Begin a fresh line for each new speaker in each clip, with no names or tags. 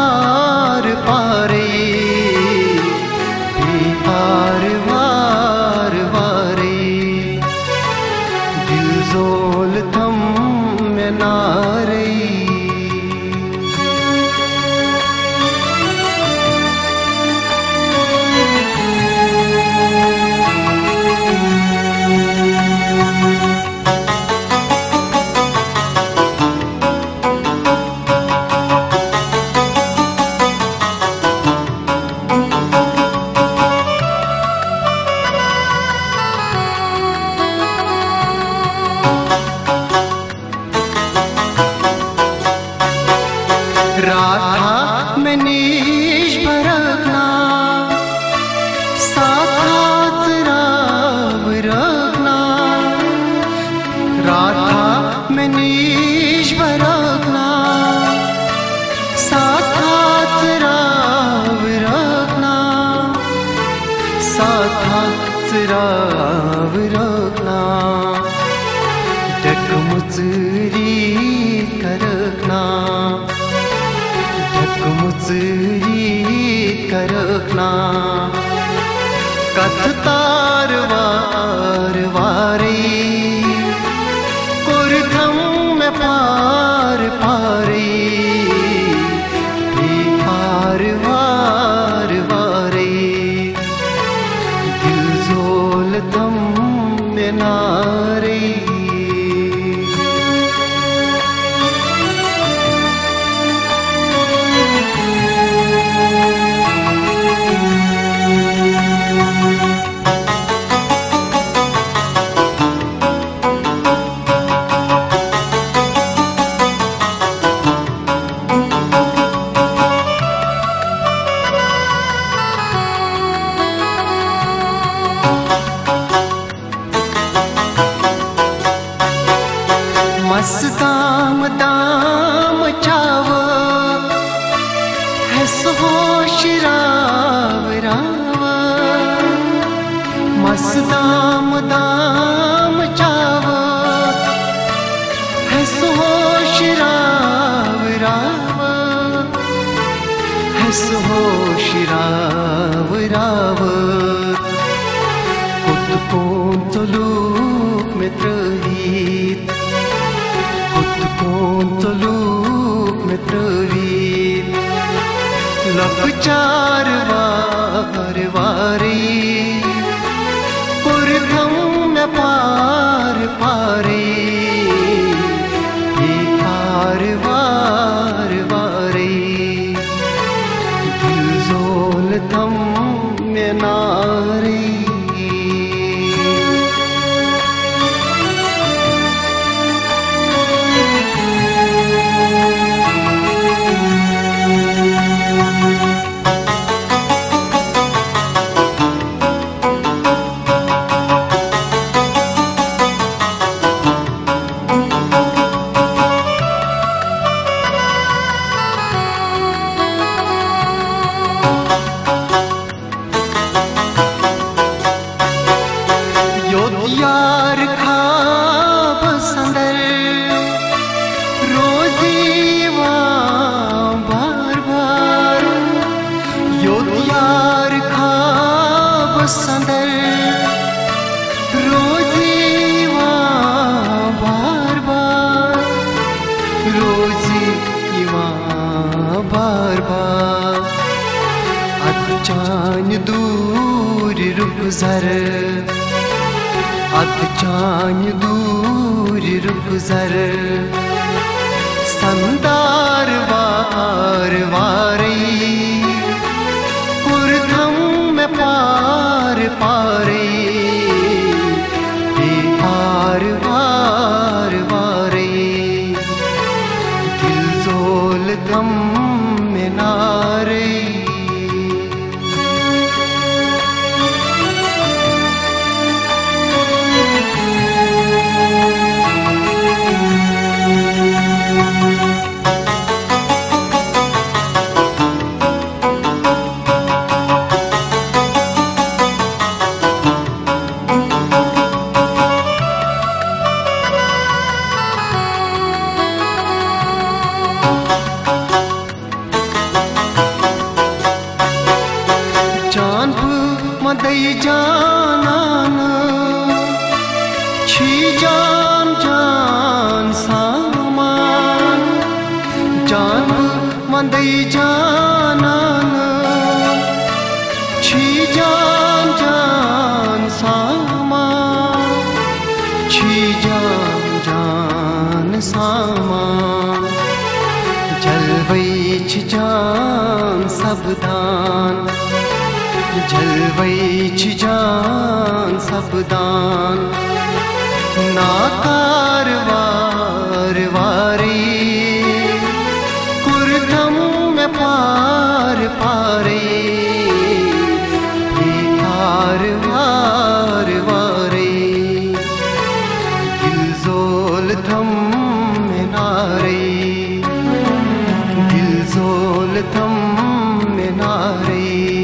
पार पारे बेपार वार वारे दिल ज़ोलथम में नारे राधा में नीश भरकना साथ राव रखना राधा में नीश भरकना साथ राव रखना साथ राव रखना डक मुचरी करकना मुचरी करकना कथ तार वार वारे कुरथम में पार पारे बेपार वार वारे दिल ज़ोलथम में नारे मस्ताम दाम चाव है होश राव राव मस्ताम दाम चाव है होश राव राव है होश राव राव कुत कौन चलूक में त्रहीत लूक में त्रवीत लक चार वार वारे कुरथम में पार पारे बेपार वार वारे दिल ज़ोलथम में नारे यार खाब संदर रोजी बार बार योद यार खाब संदर रोजी बार बार रोजी बार बार अचान दूर रुक जर अचान दूर रुक जर संदार वार वारे कुरथम में पार पारे बेपार वार वारे दिल ज़ोलथम में नारे मदई जानान छी जान जान सामान जान मदई जानान छी जान जान सामान छी जान जान सामान जलवई छ जान सबदान जलवई छ जान सबदान नाकार वार वारी कुरथम में पार पारे बेकार वार वारे दिल ज़ोलथम में नारे दिल ज़ोलथम में नारे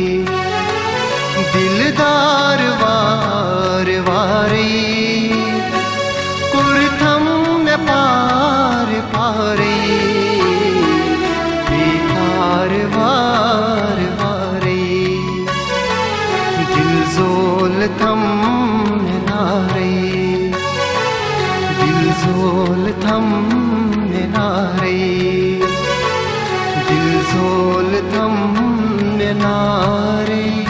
दिलदार वार वारे कुरथम में पार पारे बेकार वार वारे दिल ज़ोलथम में नारे दिल ज़ोलथम में नारे दिल ज़ोलथम में नारे।